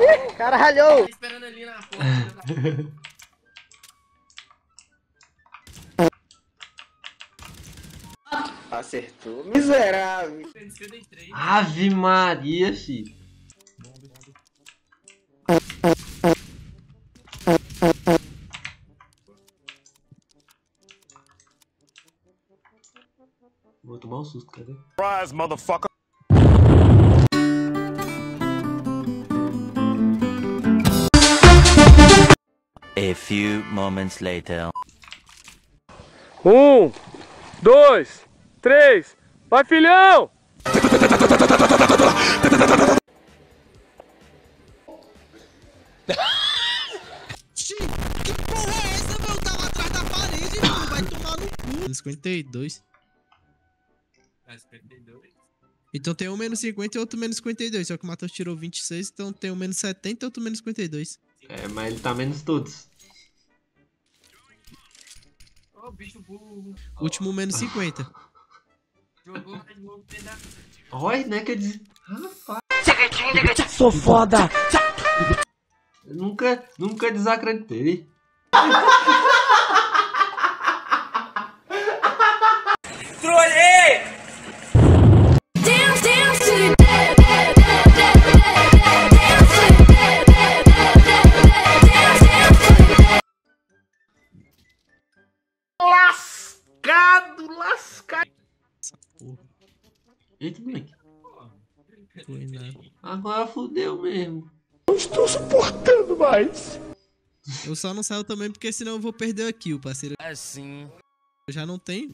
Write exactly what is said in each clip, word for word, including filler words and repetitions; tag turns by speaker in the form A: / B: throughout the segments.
A: Caralho!
B: Tá esperando ali na porta.
A: Acertou, miserável.
C: Ave Maria, filho. Vou tomar um susto, cadê?
D: Surprise, motherfucker.
E: A few moments later.
F: Um, dois, três, vai filhão!
G: Que porra é essa, meu? Eu tava atrás da parede, mano. Vai tomar no cu. cinquenta e dois.
B: cinquenta e dois.
G: Então tem um menos cinquenta e outro menos cinquenta e dois. Só que o Matheus tirou vinte e seis, então tem um menos setenta e outro menos cinquenta e dois.
C: É, mas ele tá menos todos.
B: Ô, bicho burro.
G: Último menos cinquenta.
B: Jogou mais novo pedaço.
C: Olha, né, que eu disse... Rapaz.
F: Sou foda!
C: Eu nunca, nunca desacreditei.
B: Trolei!
H: Dance, dance to the dead, dead, dead, dead, dead, dead, dance to the dead, dead, dead, dead, dead, dance, dance to the dead.
C: Lascado, lascado.
G: Essa porra.
C: Eita, moleque.
G: Foi nada.
C: Agora fudeu mesmo.
F: Não estou suportando mais.
G: Eu só não saio também porque senão eu vou perder a kill, parceiro.
E: Assim.
G: Eu já não tenho.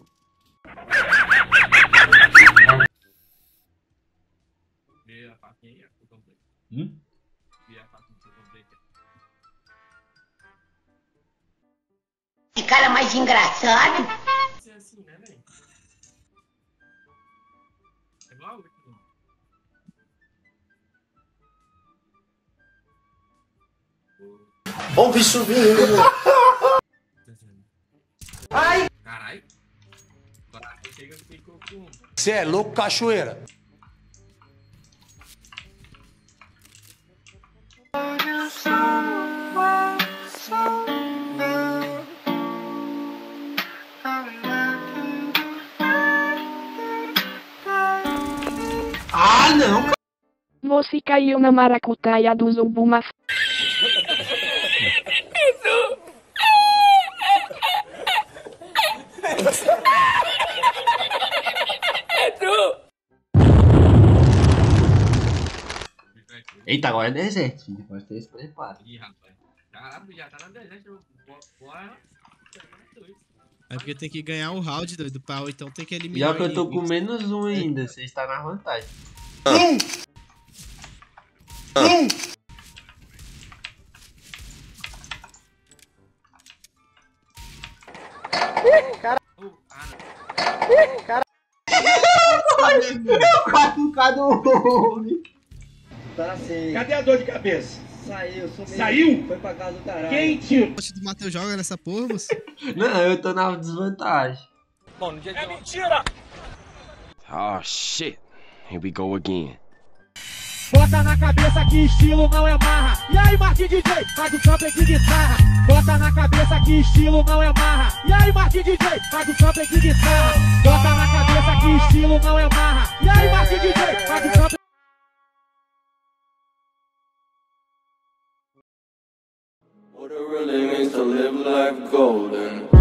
B: Vê a faquinha aí, eu comprei.
C: Hum?
B: Vê a faquinha que eu comprei aqui.
H: Que cara mais engraçado.
B: É assim, né, velho? É igual o último.
A: Ó o bicho vindo.
B: Ai! Caralho. Agora chega e ficou com...
D: Você é louco, cachoeira?
C: Ah, não, cara.
I: Você caiu na maracutaia do Zubuma.
C: Eita, agora é deserto, filho. Pode ter esse preparo.
B: Ih, rapaz. Caralho, já tá na deserto. Bora.
G: É porque tem que ganhar o round, doido, pau. Então tem que
C: E
G: eliminar
C: olha que eu tô
G: o
C: com menos um ainda. Você está na vantagem. Eu quase um cada homem.
A: Tá assim.
F: Cadê a dor de cabeça?
A: Saiu, sumiu.
F: Saiu?
A: Foi pra casa do caralho.
F: Quem tira?
G: O do Matheus joga nessa porra, moço?
C: Não, eu tô na desvantagem.
F: É mentira!
D: Oh shit. Here we go again.
F: Bota na cabeça que estilo não é marra. E aí, Marquinhos D J, faz o sample de guitarra. Bota na cabeça que estilo não é marra. E aí, Marquinhos D J, faz o sample de guitarra. Bota na cabeça que estilo não é marra. E aí, Marquinhos D J, faz o sample.
J: What it really means to live life golden.